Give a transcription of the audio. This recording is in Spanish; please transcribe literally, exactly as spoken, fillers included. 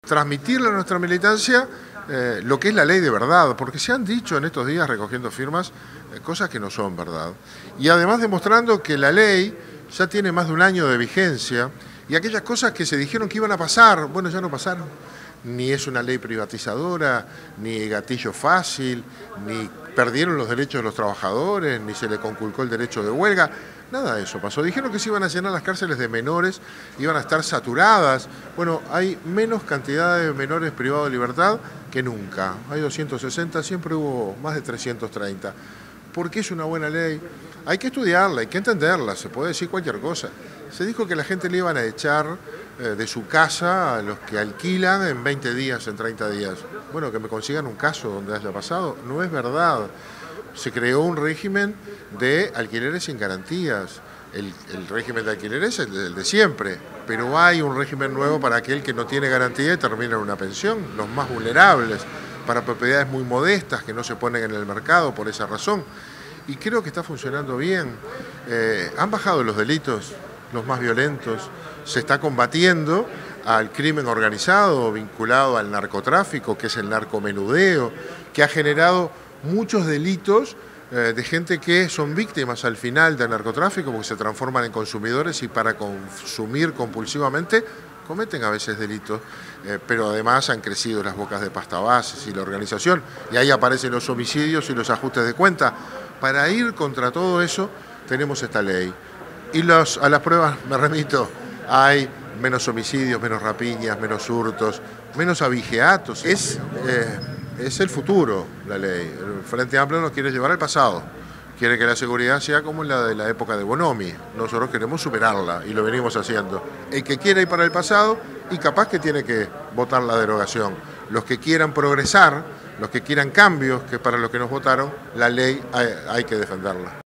Transmitirle a nuestra militancia eh, lo que es la ley de verdad, porque se han dicho en estos días recogiendo firmas eh, cosas que no son verdad. Y además demostrando que la ley ya tiene más de un año de vigencia y aquellas cosas que se dijeron que iban a pasar, bueno, ya no pasaron. Ni es una ley privatizadora, ni gatillo fácil, ni perdieron los derechos de los trabajadores, ni se le conculcó el derecho de huelga. Nada de eso pasó. Dijeron que se iban a llenar las cárceles de menores, iban a estar saturadas. Bueno, hay menos cantidad de menores privados de libertad que nunca. Hay doscientos sesenta, siempre hubo más de trescientos treinta. ¿Por qué es una buena ley? Hay que estudiarla, hay que entenderla, se puede decir cualquier cosa. Se dijo que la gente le iban a echar eh, de su casa a los que alquilan en veinte días, en treinta días. Bueno, que me consigan un caso donde haya pasado. No es verdad. Se creó un régimen de alquileres sin garantías. El, el régimen de alquileres es el de, el de siempre, pero hay un régimen nuevo para aquel que no tiene garantía y termina en una pensión, los más vulnerables, para propiedades muy modestas que no se ponen en el mercado por esa razón. Y creo que está funcionando bien. Eh, han bajado los delitos, los más violentos, se está combatiendo al crimen organizado vinculado al narcotráfico, que es el narcomenudeo, que ha generado muchos delitos eh, de gente que son víctimas al final del narcotráfico porque se transforman en consumidores y para consumir compulsivamente cometen a veces delitos, eh, pero además han crecido las bocas de pasta bases y la organización, y ahí aparecen los homicidios y los ajustes de cuenta. Para ir contra todo eso tenemos esta ley. Y los, a las pruebas me remito, hay menos homicidios, menos rapiñas, menos hurtos, menos abigeatos. Es, eh, es el futuro la ley. El Frente Amplio nos quiere llevar al pasado. Quiere que la seguridad sea como la de la época de Bonomi. Nosotros queremos superarla y lo venimos haciendo. El que quiera ir para el pasado y capaz que tiene que votar la derogación. Los que quieran progresar, los que quieran cambios, que para los que nos votaron, la ley hay, hay que defenderla.